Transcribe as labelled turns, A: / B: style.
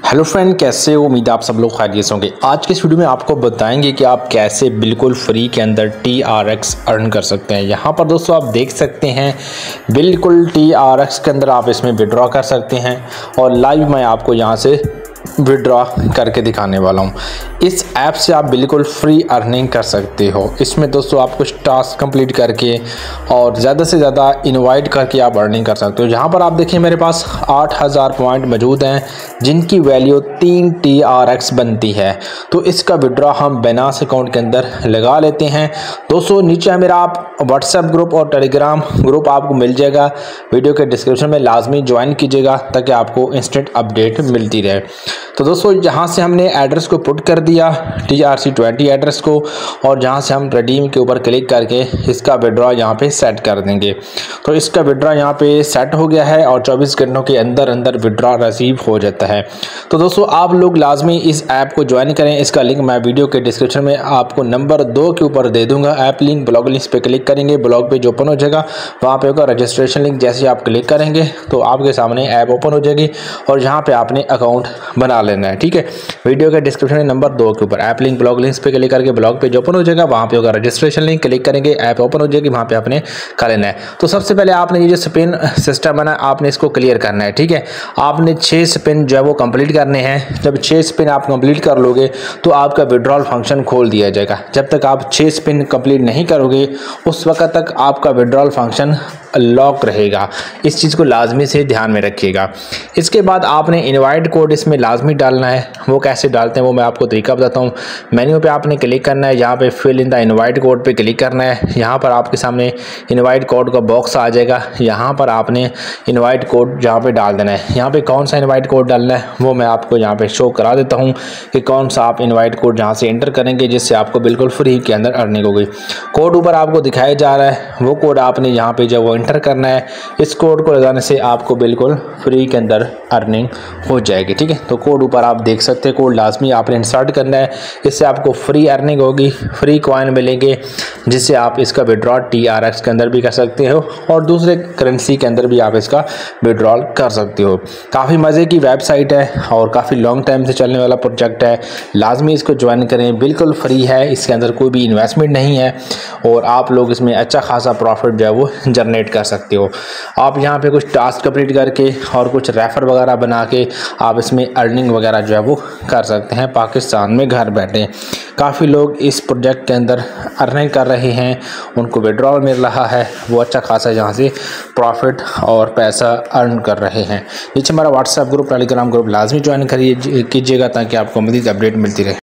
A: Hello friend, कैसे हो? उम्मीद आप सब लोग खैरियत से होंगे। आज के इस वीडियो में आपको बताएंगे कि आप कैसे बिल्कुल फ्री के अंदर TRX अर्न कर सकते हैं। यहाँ पर दोस्तों आप देख सकते हैं बिल्कुल TRX के अंदर आप इसमें विड्रॉ कर सकते हैं और लाइव मैं आपको यहाँ से विड्रॉ करके दिखाने वाला हूँ। इस ऐप से आप बिल्कुल फ्री अर्निंग कर सकते हो। इसमें दोस्तों आप कुछ टास्क कंप्लीट करके और ज़्यादा से ज़्यादा इनवाइट करके आप अर्निंग कर सकते हो। यहाँ पर आप देखिए मेरे पास 8000 पॉइंट मौजूद हैं जिनकी वैल्यू 3 TRX बनती है। तो इसका विड्रॉ हम बाइनेंस अकाउंट के अंदर लगा लेते हैं। दोस्तों नीचे मेरा आप व्हाट्सएप ग्रुप और टेलीग्राम ग्रुप आपको मिल जाएगा, वीडियो के डिस्क्रिप्शन में लाजमी ज्वाइन कीजिएगा ताकि आपको इंस्टेंट अपडेट मिलती रहे। तो दोस्तों यहाँ से हमने एड्रेस को पुट कर दिया TRC20 एड्रेस को, और जहाँ से हम रिडीम के ऊपर क्लिक करके इसका विड्रॉ यहाँ पे सेट कर देंगे। तो इसका विड्रॉ यहाँ पे सेट हो गया है और 24 घंटों के अंदर अंदर विड्रॉ रिसीव हो जाता है। तो दोस्तों आप लोग लाजमी इस ऐप को ज्वाइन करें। इसका लिंक मैं वीडियो के डिस्क्रिप्शन में आपको नंबर 2 के ऊपर दे दूंगा। ऐप लिंक ब्लॉग लिंक पे क्लिक करेंगे, ब्लॉग पेज ओपन हो जाएगा, वहाँ पे होगा रजिस्ट्रेशन लिंक। जैसे आप क्लिक करेंगे तो आपके सामने ऐप ओपन हो जाएगी और यहाँ पे आपने अकाउंट बना लेना है। ठीक है, वीडियो के डिस्क्रिप्शन में नंबर 2 के ऊपर ऐप लिंक ब्लॉग लिंक्स पे क्लिक करके ब्लॉग पेज ओपन हो जाएगा, वहाँ पे होगा रजिस्ट्रेशन लिंक, क्लिक करेंगे ऐप ओपन हो जाएगी, वहाँ पे आपने कर लेना है। तो सबसे पहले आपने ये जो स्पिन सिस्टम है ना, आपने इसको क्लियर करना है। ठीक है, आपने 6 स्पिन जो है वो कंप्लीट करने हैं। जब 6 स्पिन आप कंप्लीट कर लोगे तो आपका विड्रॉल फंक्शन खोल दिया जाएगा। जब तक आप 6 स्पिन कंप्लीट नहीं करोगे उस वक्त तक आपका विड्रॉल फंक्शन लॉक रहेगा। इस चीज़ को लाजमी से ध्यान में रखिएगा। इसके बाद आपने इनवाइट कोड इसमें लाजमी डालना है। वो कैसे डालते हैं वो मैं आपको तरीका बताता हूँ। मेन्यू पे आपने क्लिक करना है, यहाँ पे fill in the invite code पे क्लिक करना है। यहाँ पर आपके सामने इनवाइट कोड का बॉक्स आ जाएगा, यहाँ पर आपने इनवाइट कोड जहाँ पे डाल देना है। यहाँ पे कौन सा इनवाइट कोड डालना है वो मैं आपको यहाँ पे शो करा देता हूँ कि कौन सा आप इनवाइट कोड जहाँ से एंटर करेंगे जिससे आपको बिल्कुल फ्री के अंदर अर्निंग होगी। कोड ऊपर आपको दिखाया जा रहा है, वो कोड आपने यहाँ पे जब वो एंटर करना है। इस कोड को लगाने से आपको बिल्कुल फ्री के अंदर अर्निंग हो जाएगी। ठीक है, तो कोड ऊपर आप देख सकते हैं, कोड लाजमी आपने इंसर्ट करना है। इससे आपको फ्री अर्निंग होगी, फ्री कॉइन मिलेंगे जिससे आप इसका विड्रॉ TRX के अंदर भी कर सकते हो और दूसरे करेंसी के अंदर भी आप इसका विड्रॉल कर सकते हो। काफ़ी मज़े की वेबसाइट है और काफ़ी लॉन्ग टाइम से चलने वाला प्रोजेक्ट है। लाजमी इसको ज्वाइन करें, बिल्कुल फ्री है, इसके अंदर कोई भी इन्वेस्टमेंट नहीं है और आप लोग इसमें अच्छा खासा प्रॉफिट जो है वो जनरेट कर सकते हो। आप यहाँ पे कुछ टास्क कंप्लीट करके और कुछ रेफर वगैरह बना के आप इसमें अर्निंग वगैरह जो है वो कर सकते हैं पाकिस्तान में घर बैठे। काफ़ी लोग इस प्रोजेक्ट के अंदर अर्निंग कर रहे हैं, उनको विड्रॉल मिल रहा है, वो अच्छा खासा यहाँ से प्रॉफिट और पैसा अर्न कर रहे हैं। नीचे हमारा व्हाट्सएप ग्रुप टेलीग्राम ग्रुप लाजमी ज्वाइन कीजिएगा ताकि आपको मज़ीद अपडेट मिलती रहे।